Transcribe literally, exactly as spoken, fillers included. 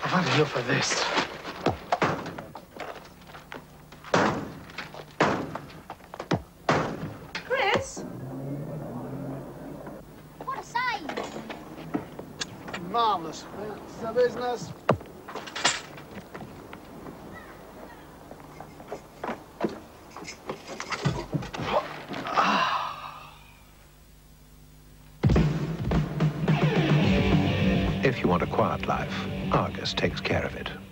I've had enough of this. Chris? What a save! Marvellous. It's the business. If you want a quiet life, Argus takes care of it.